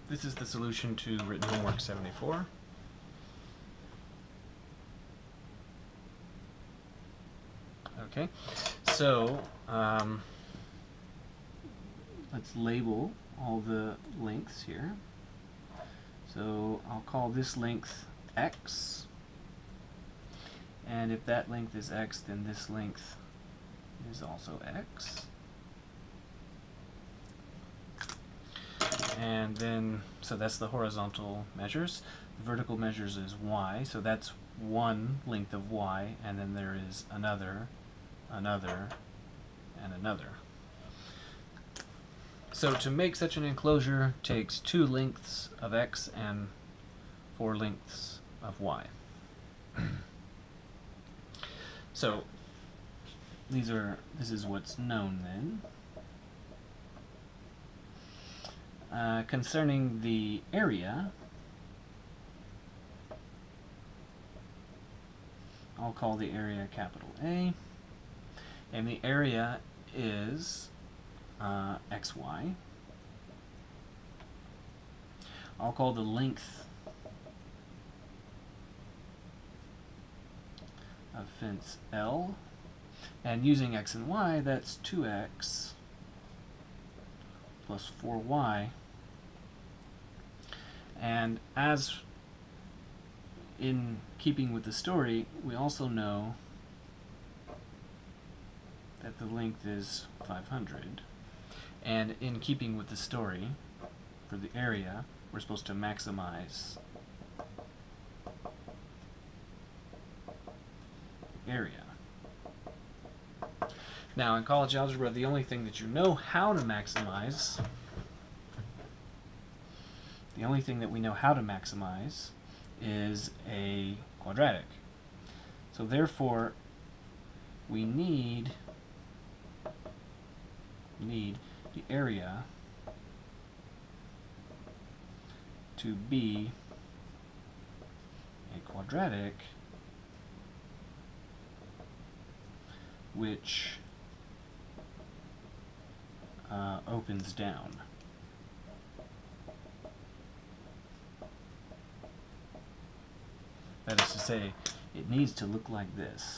this is the solution to written homework 74. Okay, so let's label all the lengths here. So I'll call this length x, and if that length is x, then this length is also x. And then, so that's the horizontal measures. The vertical measures is y, so that's one length of y, and then there is another, another, and another. So to make such an enclosure takes 2 lengths of x and 4 lengths of y. So this is what's known then. Concerning the area, I'll call the area capital A, and the area is xy. I'll call the length of fence L, and using x and y, that's 2x plus 4y. And as in keeping with the story, we also know that the length is 500. And in keeping with the story, for the area, we're supposed to maximize the area. Now, in college algebra, the only thing that you know how to maximize, the only thing that we know how to maximize is a quadratic. So therefore, we need the area to be a quadratic which opens down. That is to say, it needs to look like this,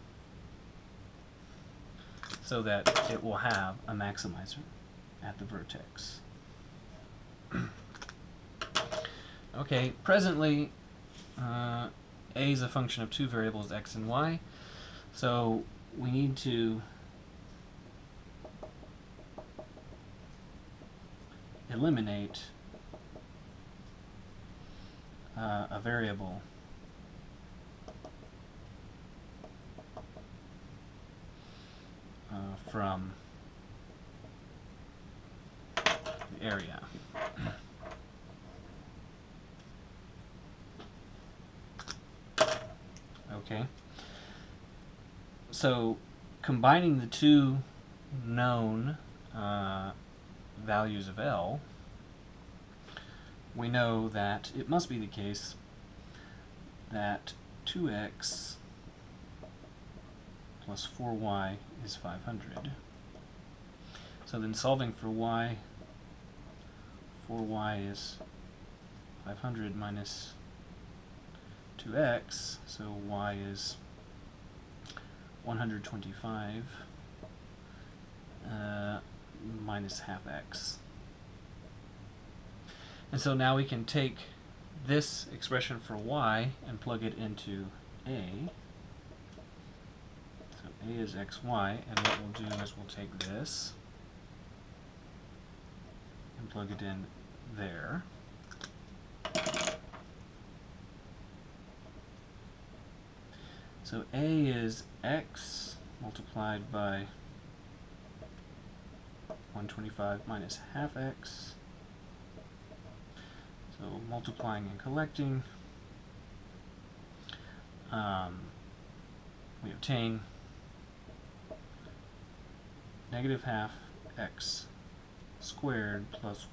so that it will have a maximizer at the vertex. Okay, presently, A is a function of 2 variables, x and y, so we need to eliminate a variable from the area. Okay. So combining the two known values of L, we know that it must be the case that 2x plus 4y is 500. So then solving for y, 4y is 500 minus 2x, so y is 125 minus half x. And so now we can take this expression for y and plug it into A. So A is xy, and what we'll do is we'll take this and plug it in there. So A is x multiplied by 125 minus half x. So multiplying and collecting, we obtain negative half x squared plus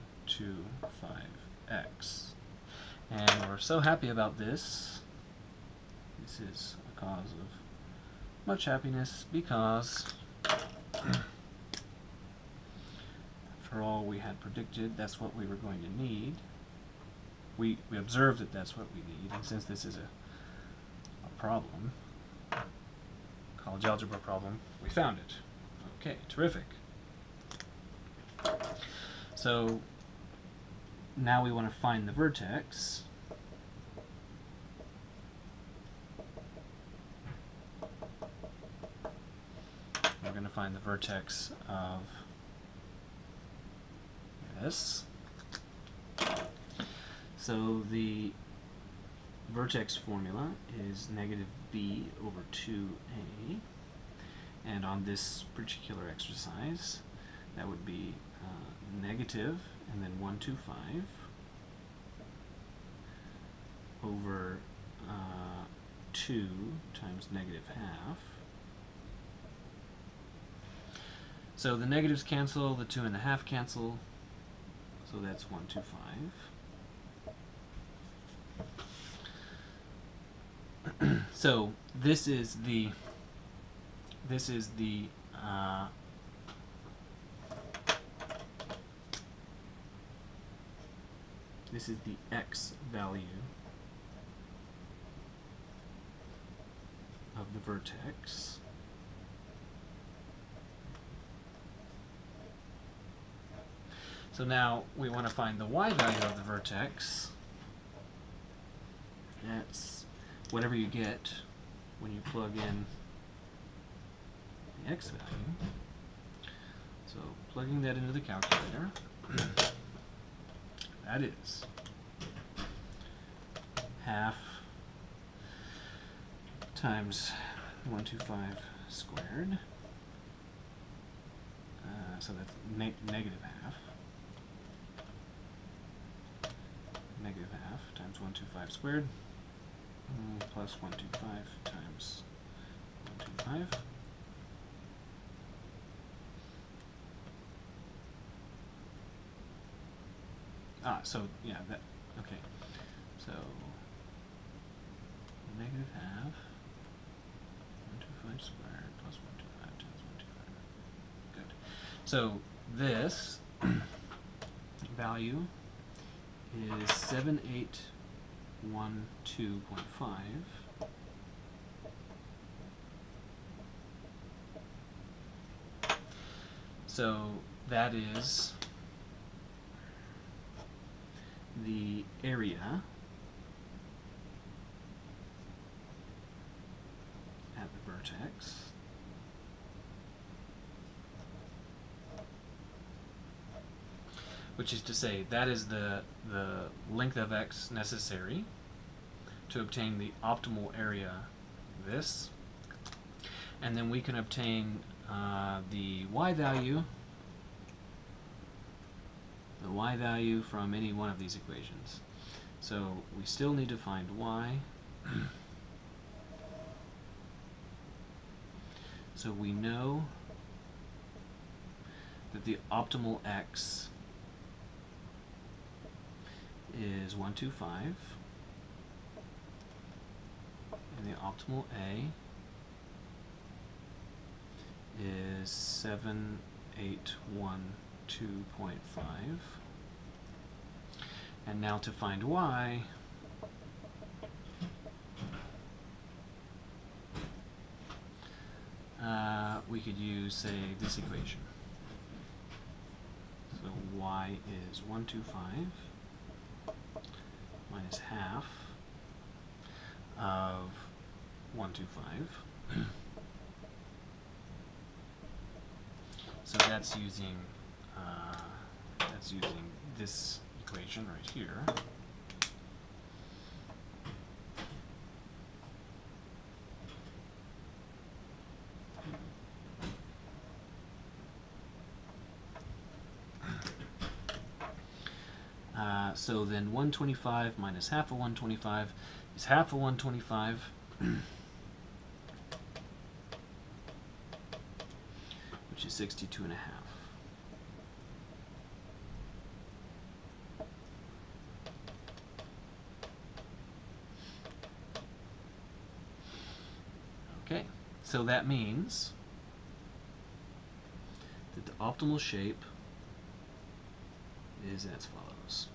125x. And we're so happy about this. This is a cause of much happiness because for after all, we had predicted that's what we were going to need. We observed that that's what we need, and since this is a problem, college algebra problem, we found it. Okay, terrific. So now we want to find the vertex. We're going to find the vertex of this. So the vertex formula is negative b over 2a, and on this particular exercise that would be negative and then 125 over 2 times negative half. So the negatives cancel, the 2 and the half cancel, so that's 125. So this is the x value of the vertex. So now we want to find the y value of the vertex. That's whatever you get when you plug in the x value. So plugging that into the calculator, that is half times 125 squared. So that's negative half. Negative half times 125 squared plus 125 times 125. So yeah, that, okay. So negative half 125 squared plus 125 times 125. Good. So this value is 7812.5. So that is the area at the vertex. Which is to say, that is the length of x necessary to obtain the optimal area, this. And then we can obtain the y value from any one of these equations. So we still need to find y. So we know that the optimal x is 125, and the optimal a is 7812.5. And now to find y, we could use, say, this equation. So y is 125 minus half of 125. So that's using this equation right here. So then 125 minus half of 125 is half of 125. Which is 62.5. Okay, so that means that the optimal shape is as follows.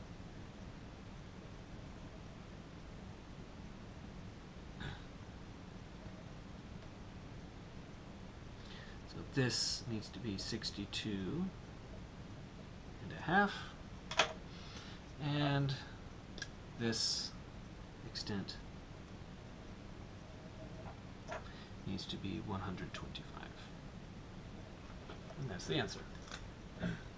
So this needs to be 62 and a half, and this extent needs to be 125. And that's the answer.